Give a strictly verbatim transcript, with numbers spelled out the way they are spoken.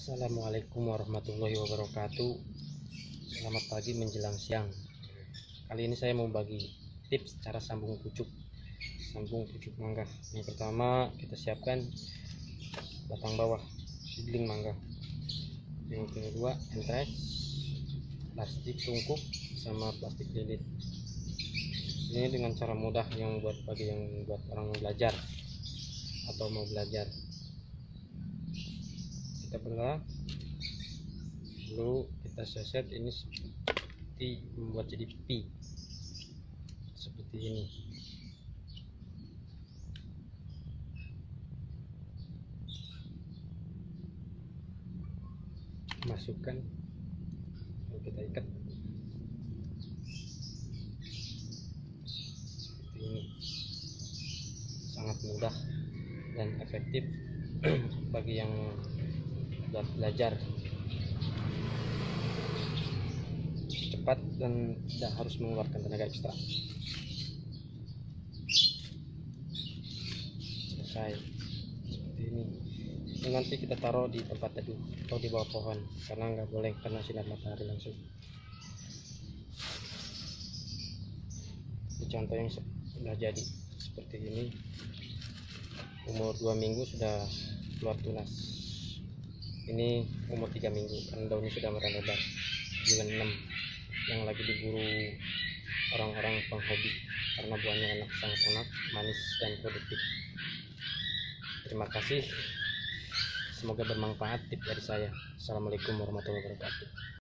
Assalamualaikum warahmatullahi wabarakatuh. Selamat pagi menjelang siang. Kali ini saya mau bagi tips cara sambung pucuk Sambung pucuk mangga. Yang pertama, kita siapkan batang bawah seedling mangga. Yang kedua, entres, plastik tungkup sama plastik lilit. Ini dengan cara mudah yang buat bagi yang buat orang belajar atau mau belajar. Kita belah, lalu kita seset ini seperti membuat jadi pi seperti ini. Masukkan, lalu kita ikat seperti ini. Sangat mudah dan efektif bagi yang buat belajar, cepat dan tidak harus mengeluarkan tenaga ekstra. Selesai seperti ini. Ini nanti kita taruh di tempat teduh atau di bawah pohon karena nggak boleh kena sinar matahari langsung. Ini contoh yang sudah jadi seperti ini. Umur dua minggu sudah keluar tunas. Ini umur tiga minggu karena daunnya sudah merah lebar. Bulan enam yang lagi diburu orang-orang penghobi karena buahnya enak, sangat enak, manis dan produktif. Terima kasih, semoga bermanfaat tips dari saya. Assalamualaikum warahmatullahi wabarakatuh.